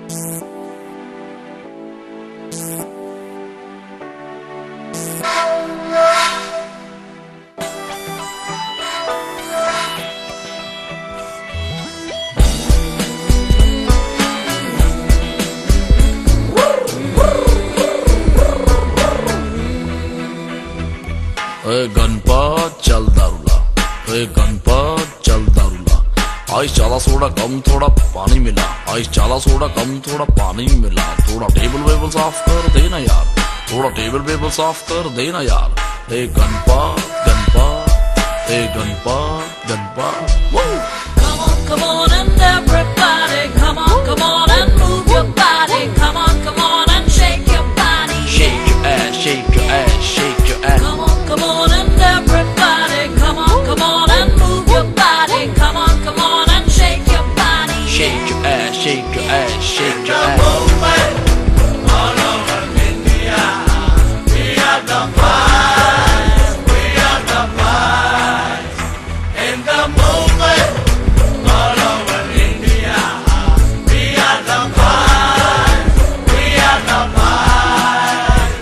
गणपत चल दारूला, गणपत चल दारूला। आइस चाला सोडा कम थोड़ा पानी मिला, आइस चाला सोडा कम थोड़ा पानी मिला। थोड़ा टेबल वेबल साफ कर देना यार, थोड़ा टेबल वेबल साफ कर देना यार। हे गणपत गणपत, हे Ganpat Ganpat. Come on, come on and everybody, come on and move your body, come on and shake your body, shake your ass, shake your ass, shake your ass। Come on and everybody, come on and move your body, come on and shake your body, shake your ass, shake your ass, shake your ass। All over India, we are the boys, we are the boys in the movement. All over India, we are the boys, we are the boys।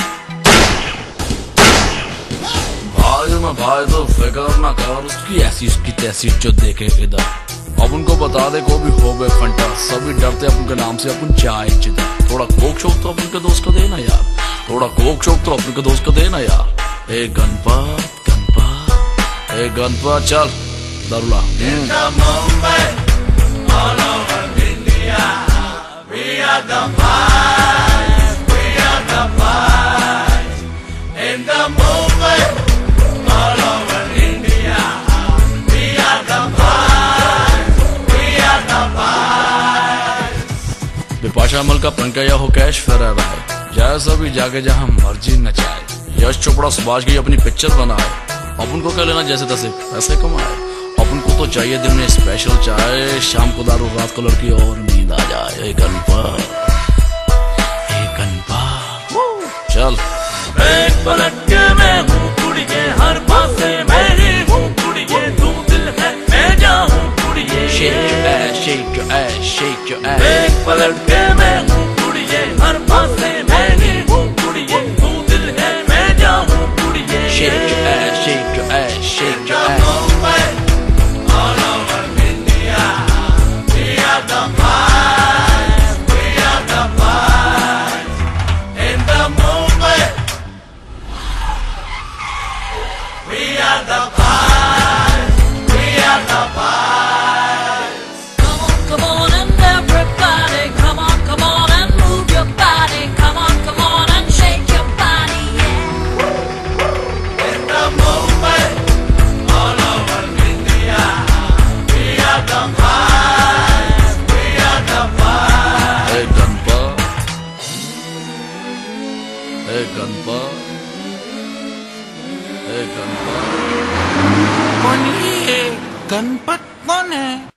भाई तो फिक्र ना कर उसकी ऐसी उसकी तैसी जो देखे इधर। अब उनको बता दे को भी हो गए फंटा, सभी डरते अपन के नाम से अपन चाय जिधर। थोड़ा कोक शोक तो अपन के दोस्त को देना यार, थोड़ा कोक शोक तो अपन के दोस्त को देना यार। हे गणपत गणपत, हे गणपत चल दारूला। In the movement, all over India, we are the boys, we are the boys in the movement. All over India, we are the boys, we are the boys। Bipasha अमल का पंकया हो कैश फरारा है, जाए सभी जाके जहाँ मर्जी नचाए। यश चोपड़ा सुभाष की अपनी पिक्चर बनाए, अपन को क्या लेना जैसे तैसे पैसे कमाए। अपन को तो चाहिए दिन में स्पेशल चाय, शाम को दारू रात को लड़की और नींद आ जाए। हे गणपत, हे गणपत चल। एक पलट के मैं हूँ कुड़िए, हर पासे मैं ही हूँ कुड़िए, तू दिल है मैं जाऊँ कुड़िए। Shake your ass, shake your ass, shake your ass। एक पलट के मैं हूँ कुड़िए, हर पासे मैं ही हूँ कुड़िए, तू दिल है मैं जाऊँ कुड़िए। Shake your ass, shake your ass, shake your The ass। movement, all over India, we are the boys, we are the boys in the movement, we are the boys, we are the boys। come on and everybody, come on and move your body, come on and shake your body, yeah. In the movement, all over India, we are the boys, we are the boys। हे गणपत, हे गणपत, हे गणपत। कौन है गणपत? कौन है?